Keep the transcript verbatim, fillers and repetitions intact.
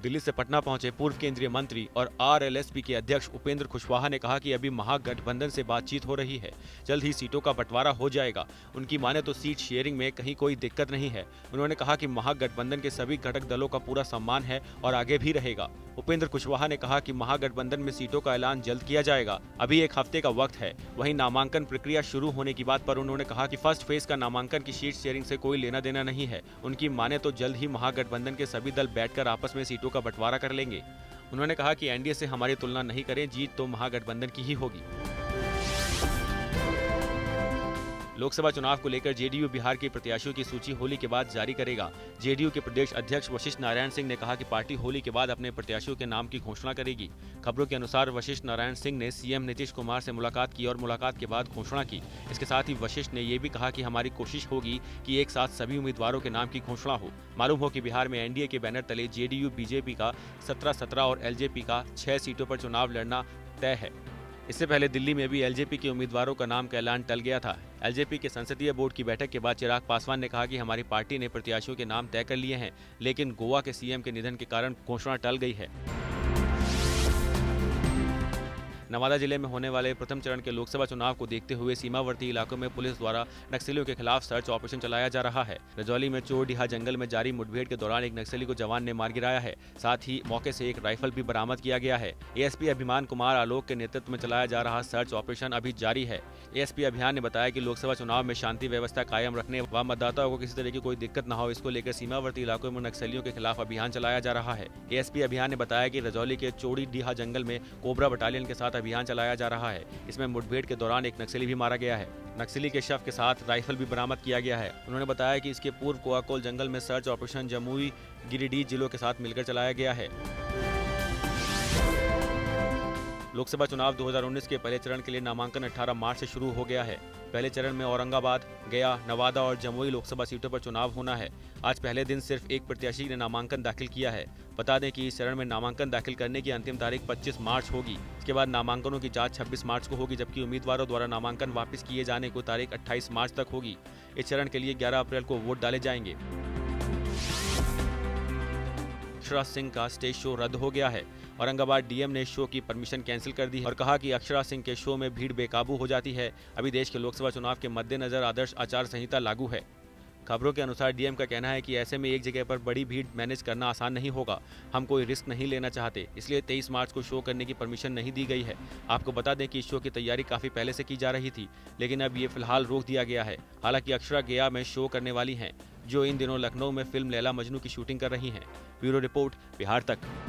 दिल्ली से पटना पहुंचे पूर्व केंद्रीय मंत्री और आरएलएसपी के अध्यक्ष उपेंद्र कुशवाहा ने कहा कि अभी महागठबंधन से बातचीत हो रही है, जल्द ही सीटों का बंटवारा हो जाएगा। उनकी माने तो सीट शेयरिंग में कहीं कोई दिक्कत नहीं है। उन्होंने कहा कि महागठबंधन के सभी घटक दलों का पूरा सम्मान है और आगे भी रहेगा। उपेंद्र कुशवाहा ने कहा कि महागठबंधन में सीटों का ऐलान जल्द किया जाएगा, अभी एक हफ्ते का वक्त है। वहीं नामांकन प्रक्रिया शुरू होने की बात पर उन्होंने कहा कि फर्स्ट फेज का नामांकन की सीट शेयरिंग से कोई लेना देना नहीं है। उनकी माने तो जल्द ही महागठबंधन के सभी दल बैठकर आपस में सीटों का बंटवारा कर लेंगे। उन्होंने कहा कि एनडीए से हमारी तुलना नहीं करें, जीत तो महागठबंधन की ही होगी। लोकसभा चुनाव को लेकर जेडीयू बिहार के प्रत्याशियों की सूची होली के बाद जारी करेगा। जेडीयू के प्रदेश अध्यक्ष वशिष्ठ नारायण सिंह ने कहा कि पार्टी होली के बाद अपने प्रत्याशियों के नाम की घोषणा करेगी। खबरों के अनुसार वशिष्ठ नारायण सिंह ने सीएम नीतीश कुमार से मुलाकात की और मुलाकात के बाद घोषणा की। इसके साथ ही वशिष्ठ ने ये भी कहा कि हमारी कोशिश होगी कि एक साथ सभी उम्मीदवारों के नाम की घोषणा हो। मालूम हो कि बिहार में एनडीए के बैनर तले जेडीयू बीजेपी का सत्रह सत्रह और एलजेपी का छह सीटों पर चुनाव लड़ना तय है। इससे पहले दिल्ली में भी एलजेपी के उम्मीदवारों का नाम का ऐलान टल गया था। एलजेपी के संसदीय बोर्ड की बैठक के बाद चिराग पासवान ने कहा कि हमारी पार्टी ने प्रत्याशियों के नाम तय कर लिए हैं, लेकिन गोवा के सीएम के निधन के कारण घोषणा टल गई है। नवादा जिले में होने वाले प्रथम चरण के लोकसभा चुनाव को देखते हुए सीमावर्ती इलाकों में पुलिस द्वारा नक्सलियों के खिलाफ सर्च ऑपरेशन चलाया जा रहा है। रजौली में चोरडीहा जंगल में जारी मुठभेड़ के दौरान एक नक्सली को जवान ने मार गिराया है। साथ ही मौके से एक राइफल भी बरामद किया गया है। एएसपी अभिमान कुमार आलोक के नेतृत्व में चलाया जा रहा सर्च ऑपरेशन अभी जारी है। एएसपी अभियान ने बताया कि लोकसभा चुनाव में शांति व्यवस्था कायम रखने व मतदाताओं को किसी तरह की कोई दिक्कत न हो, इसको लेकर सीमावर्ती इलाकों में नक्सलियों के खिलाफ अभियान चलाया जा रहा है। एएसपी अभियान ने बताया कि रजौली के चोरडीहा जंगल में कोबरा बटालियन के साथ अभियान चलाया जा रहा है। इसमें मुठभेड़ के दौरान एक नक्सली भी मारा गया है। नक्सली के शव के साथ राइफल भी बरामद किया गया है। उन्होंने बताया कि इसके पूर्व कोआकोल जंगल में सर्च ऑपरेशन जमुई गिरिडीह जिलों के साथ मिलकर चलाया गया है। लोकसभा चुनाव दो हज़ार उन्नीस के पहले चरण के लिए नामांकन अठारह मार्च से शुरू हो गया है। पहले चरण में औरंगाबाद, गया, नवादा और जमुई लोकसभा सीटों पर चुनाव होना है। आज पहले दिन सिर्फ एक प्रत्याशी ने नामांकन दाखिल किया है। बता दें कि इस चरण में नामांकन दाखिल करने की अंतिम तारीख पच्चीस मार्च होगी। इसके बाद नामांकनों की जांच छब्बीस मार्च को होगी, जबकि उम्मीदवारों द्वारा नामांकन वापस किए जाने को तारीख अट्ठाईस मार्च तक होगी। इस चरण के लिए ग्यारह अप्रैल को वोट डाले जाएंगे। अक्षरा सिंह का स्टेज शो रद्द हो गया है। औरंगाबाद डीएम ने शो की परमिशन कैंसिल कर दी और कहा कि अक्षरा सिंह के शो में भीड़ बेकाबू हो जाती है। अभी देश के लोकसभा चुनाव के मद्देनजर आदर्श आचार संहिता लागू है। खबरों के अनुसार डीएम का कहना है कि ऐसे में एक जगह पर बड़ी भीड़ मैनेज करना आसान नहीं होगा। हम कोई रिस्क नहीं लेना चाहते, इसलिए तेईस मार्च को शो करने की परमिशन नहीं दी गई है। आपको बता दें कि इस शो की तैयारी काफी पहले से की जा रही थी, लेकिन अब ये फिलहाल रोक दिया गया है। हालांकि अक्षरा गया में शो करने वाली हैं, जो इन दिनों लखनऊ में फिल्म लैला मजनू की शूटिंग कर रही हैं। ब्यूरो रिपोर्ट, बिहार तक।